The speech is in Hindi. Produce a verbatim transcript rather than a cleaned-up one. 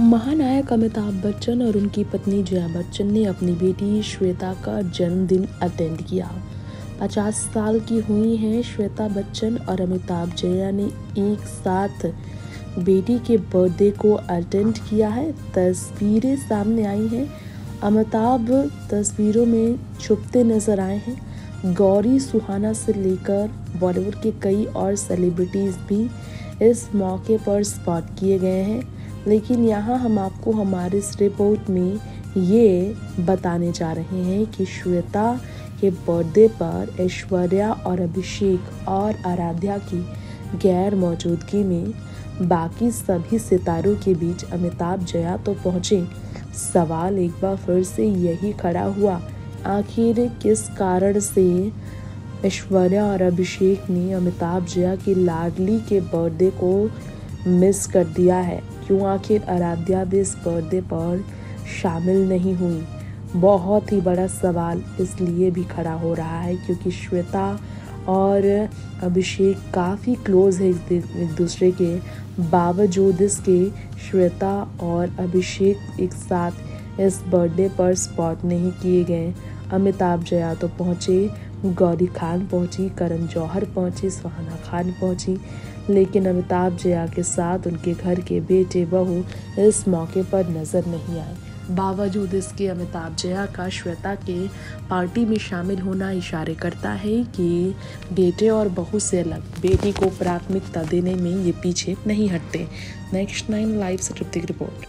महानायक अमिताभ बच्चन और उनकी पत्नी जया बच्चन ने अपनी बेटी श्वेता का जन्मदिन अटेंड किया। पचास साल की हुई हैं श्वेता बच्चन और अमिताभ जया ने एक साथ बेटी के बर्थडे को अटेंड किया है। तस्वीरें सामने आई हैं। अमिताभ तस्वीरों में छुपते नजर आए हैं। गौरी सुहाना से लेकर बॉलीवुड के कई और सेलिब्रिटीज भी इस मौके पर स्पॉट किए गए हैं, लेकिन यहाँ हम आपको हमारे इस रिपोर्ट में ये बताने जा रहे हैं कि श्वेता के बर्थडे पर ऐश्वर्या और अभिषेक और आराध्या की गैर मौजूदगी में बाकी सभी सितारों के बीच अमिताभ जया तो पहुँचे। सवाल एक बार फिर से यही खड़ा हुआ, आखिर किस कारण से ऐश्वर्या और अभिषेक ने अमिताभ जया की लाडली के बर्थडे को मिस कर दिया है? क्यों आखिर आराध्या भी इस बर्थडे पर शामिल नहीं हुई? बहुत ही बड़ा सवाल इसलिए भी खड़ा हो रहा है क्योंकि श्वेता और अभिषेक काफ़ी क्लोज है एक दूसरे के, बावजूद इसके श्वेता और अभिषेक एक साथ इस बर्थडे पर स्पॉट नहीं किए गए। अमिताभ जया तो पहुँचे, गौरी खान पहुंची, करण जौहर पहुंची, सुहाना खान पहुंची, लेकिन अमिताभ जया के साथ उनके घर के बेटे बहू इस मौके पर नजर नहीं आए। बावजूद इसके अमिताभ जया का श्वेता के पार्टी में शामिल होना इशारे करता है कि बेटे और बहू से अलग बेटी को प्राथमिकता देने में ये पीछे नहीं हटते। नेक्स्ट नाइन लाइव से तृप्ति की रिपोर्ट।